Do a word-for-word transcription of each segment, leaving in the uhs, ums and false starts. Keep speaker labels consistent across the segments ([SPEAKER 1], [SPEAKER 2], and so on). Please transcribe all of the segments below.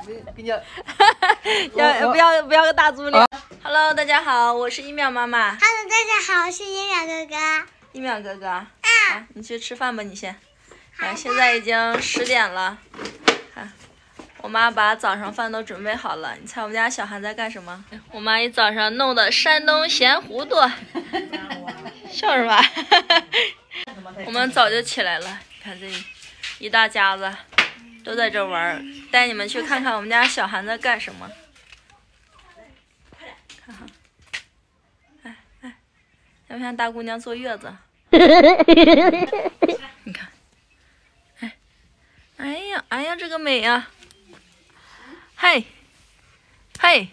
[SPEAKER 1] 给你。
[SPEAKER 2] 要不要不要个大猪脸、啊、？Hello， 大家好，我是一淼妈妈。
[SPEAKER 3] Hello， 大家好，我是一淼哥哥。
[SPEAKER 2] 一淼哥哥，啊，
[SPEAKER 3] 啊
[SPEAKER 2] 你去吃饭吧，你先。啊，现在已经十点了。看，我妈把早上饭都准备好了。你猜我们家小韩在干什么？我妈一早上弄的山东咸糊涂。笑什么？我们早就起来了，你看这一大家子都在这玩，带你们去看看我们家小韩在干什么。看看，哎哎，像不像大姑娘坐月子？你看，哎，哎呀哎呀，这个美呀！嘿，嘿，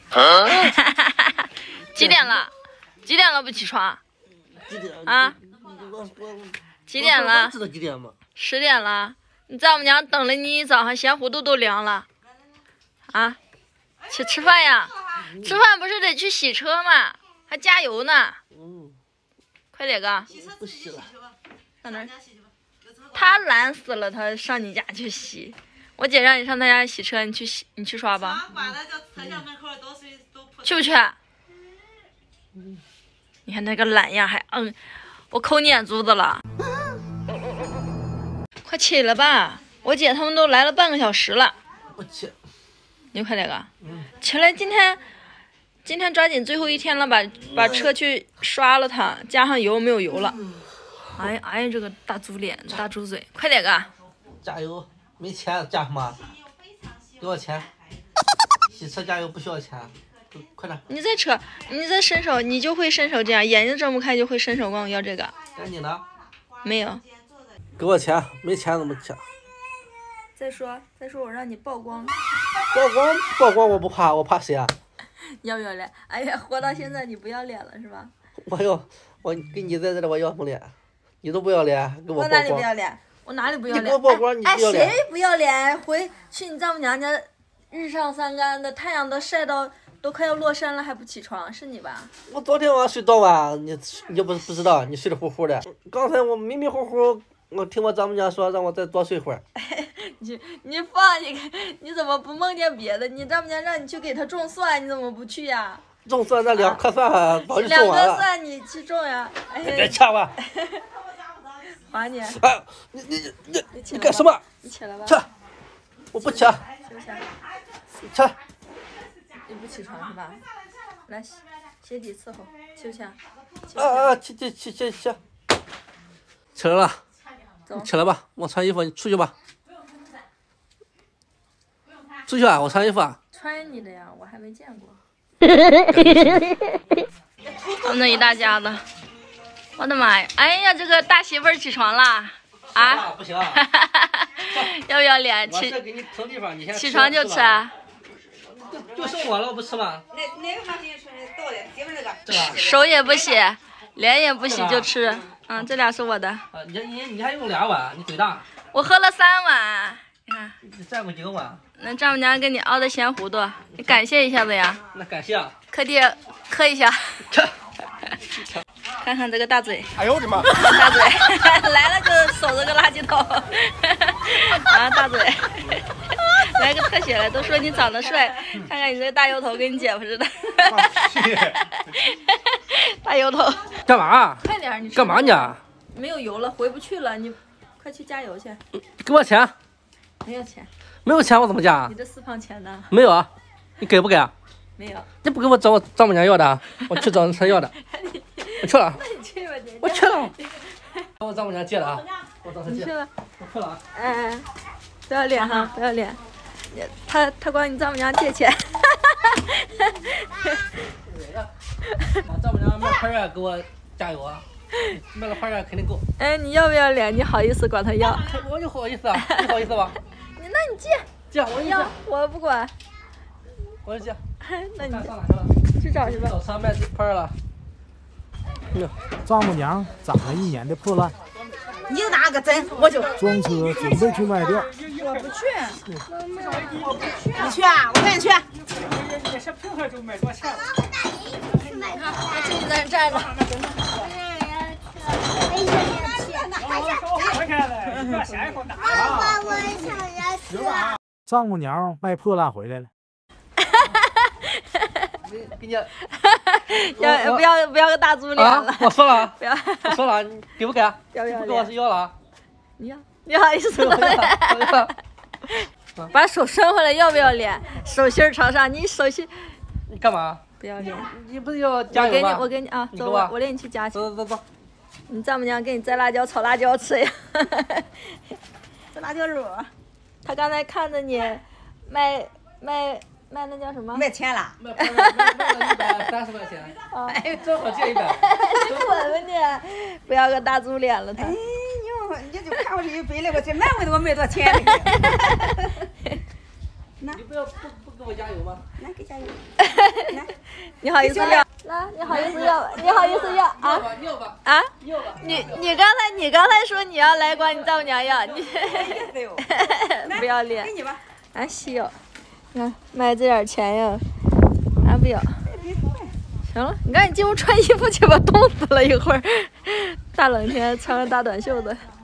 [SPEAKER 2] 几点了？几点了不起床？
[SPEAKER 1] 几点
[SPEAKER 2] 啊？几点了？
[SPEAKER 1] 知道几点吗？
[SPEAKER 2] 十点了。你在我们家等了你一早上，咸糊涂都凉了。啊，去吃饭呀！吃饭不是得去洗车吗？还加油呢。
[SPEAKER 1] 嗯。
[SPEAKER 2] 快点个。
[SPEAKER 1] 不洗了。
[SPEAKER 2] 上哪儿？他懒死了，他上你家去洗。我姐让你上他家洗车，你去洗，你去刷吧。去不去？嗯。你看那个懒样，还嗯，我抠你眼珠子了。快起来吧！我姐他们都来了半个小时了。
[SPEAKER 1] 我起。
[SPEAKER 2] 你快点个。
[SPEAKER 1] 嗯。
[SPEAKER 2] 起来，今天，今天抓紧最后一天了，把把车去刷了它，加上油没有油了。哎呀哎呀，这个大猪脸，大猪嘴，快点个。
[SPEAKER 1] 加油，没钱加什么？给我钱。洗车加油不需要钱。快点！
[SPEAKER 2] 你再扯，你再伸手，你就会伸手这样，眼睛睁不开就会伸手管我要这个。
[SPEAKER 1] 赶紧的。
[SPEAKER 2] 没有。
[SPEAKER 1] 给我钱，没钱怎么钱？
[SPEAKER 2] 再说，再说我让你曝光。
[SPEAKER 1] 曝光曝光我不怕，我怕谁啊？
[SPEAKER 2] 要不要脸？哎呀，活到现在你不要脸了是吧？
[SPEAKER 1] 我要，我跟你在这里我要什么脸？你都不要脸，给我曝光。
[SPEAKER 2] 我哪里不要脸？我哪里不要脸？
[SPEAKER 1] 你给我曝光，你不要脸。
[SPEAKER 2] 哎，谁不要脸？回去你丈母娘家，日上三竿的，太阳都晒到。都快要落山了还不起床，是你吧？
[SPEAKER 1] 我昨天晚上睡多晚，你你又不不知道，你睡得呼呼的。刚才我迷迷糊糊，我听我丈母娘说让我再多睡会儿。
[SPEAKER 2] 你你放你你怎么不梦见别的？你丈母娘让你去给她种蒜，你怎么不去呀？
[SPEAKER 1] 种蒜那两颗蒜早就种完了。
[SPEAKER 2] 两颗蒜你去种呀？哎、
[SPEAKER 1] 别掐我！
[SPEAKER 2] 还你！
[SPEAKER 1] 哎，你你你你干什么？
[SPEAKER 2] 你起来吧。
[SPEAKER 1] 起来！我不起来。
[SPEAKER 2] 起不起来？
[SPEAKER 1] 起来！
[SPEAKER 2] 你不起床是吧？来，鞋底伺候，起不起来？
[SPEAKER 1] 啊啊！起起起起起！起来了，你起来吧，我穿衣服，你出去吧。出去啊！我穿衣服啊。
[SPEAKER 2] 穿你的呀，我还没见过。他们那一大家子，我的妈呀！哎呀，这个大媳妇儿起床啦！啊？
[SPEAKER 1] 不行啊！
[SPEAKER 2] 要不要脸？起起床就吃啊！
[SPEAKER 1] 就剩我了，我不吃吗？
[SPEAKER 4] 哪哪个马新吃的倒的？姐们这个。
[SPEAKER 1] 这个。
[SPEAKER 2] 手也不洗，脸也不洗就吃。嗯，这俩是我的。
[SPEAKER 1] 啊，你你你还用俩碗？你嘴大。
[SPEAKER 2] 我喝了三碗，你看。
[SPEAKER 1] 你占过几个碗？
[SPEAKER 2] 那丈母娘给你熬的咸糊涂，你感谢一下子呀。
[SPEAKER 1] 那感谢啊。
[SPEAKER 2] 磕地磕一下。看看这个大嘴。
[SPEAKER 1] 哎呦我的妈！
[SPEAKER 2] 大嘴来了就守着个垃圾桶。啊，大嘴。来个特写了，都说你长得帅，看看你这个大油头跟你姐夫似的。大油头。
[SPEAKER 1] 干嘛？
[SPEAKER 2] 快点，你
[SPEAKER 1] 干嘛呢？
[SPEAKER 2] 没有油了，回不去了，你快去加油去。
[SPEAKER 1] 给我钱。
[SPEAKER 2] 没有钱。
[SPEAKER 1] 没有钱我怎么加？
[SPEAKER 2] 你的私房钱呢？
[SPEAKER 1] 没有啊，你给不给啊？
[SPEAKER 2] 没有。
[SPEAKER 1] 你不给我找我丈母娘要的，我去找人家要的。我去了。
[SPEAKER 2] 那你去吧，姐。
[SPEAKER 1] 我去了。我丈母娘借的啊，我找她借。
[SPEAKER 2] 你去了。
[SPEAKER 1] 我去了啊。
[SPEAKER 2] 哎，不要脸哈，不要脸。他他管你丈母娘借钱。
[SPEAKER 1] 我丈母娘卖花儿给我加油啊！卖了花儿肯定够。
[SPEAKER 2] 哎，你要不要脸？你好意思管他要？
[SPEAKER 1] 我就好意思啊，你好意思吧？
[SPEAKER 2] 你那你借。
[SPEAKER 1] 借我
[SPEAKER 2] 要，我不管。
[SPEAKER 1] 我就借。
[SPEAKER 2] 那你
[SPEAKER 1] 上哪去了？
[SPEAKER 2] 去找去吧。
[SPEAKER 1] 早上卖花儿了。
[SPEAKER 5] 丈母娘长了一年的破烂。
[SPEAKER 4] 你拿个针，我就
[SPEAKER 5] 装车准备去卖掉。
[SPEAKER 4] 我不去，我不去，你去啊？我跟你去。
[SPEAKER 5] 你是平时就卖多钱了？
[SPEAKER 2] 我自己在这站着。
[SPEAKER 5] 我想要去。 丈母娘卖破烂回来了。
[SPEAKER 1] 给给你。
[SPEAKER 2] 要不要不要个大猪脸了？
[SPEAKER 1] 啊、我说了，
[SPEAKER 2] 不要，
[SPEAKER 1] 我说了，你给不给？
[SPEAKER 2] 要不要
[SPEAKER 1] 不给我是要了。
[SPEAKER 2] 你要，你好意思吗？把手伸回来，要不要脸？手心朝上，你手心。
[SPEAKER 1] 你干嘛？
[SPEAKER 2] 不要脸。
[SPEAKER 1] 你不是要加油吗？
[SPEAKER 2] 我给你，我给你啊，走，我我领你去家去。
[SPEAKER 1] 走走走走。
[SPEAKER 2] 你丈母娘给你摘辣椒炒辣椒吃呀？
[SPEAKER 4] 这辣椒肉。
[SPEAKER 2] 他刚才看着你卖卖卖那叫什么？
[SPEAKER 4] 卖钱了。
[SPEAKER 1] 卖卖卖了一百三十块钱。
[SPEAKER 2] 啊，
[SPEAKER 1] 哎，正好借一百。
[SPEAKER 2] 你滚吧你！不要个大猪脸了他。
[SPEAKER 4] 哎呦，你就看我这一杯来，我这满问我卖多少钱了？
[SPEAKER 1] 你不要不不给我加油吗？
[SPEAKER 4] 来给加油。
[SPEAKER 2] 你好意思要？来，你好意思要？你好意思要啊？
[SPEAKER 1] 要吧
[SPEAKER 2] 啊？
[SPEAKER 1] 要吧。
[SPEAKER 2] 你你刚才你刚才说你要来管你丈母娘要，你不要脸。
[SPEAKER 4] 给你吧。
[SPEAKER 2] 俺需要，你看卖这点钱呀，俺不要。行了，你赶紧进屋穿衣服去吧，冻死了一会儿。大冷天穿个大短袖子。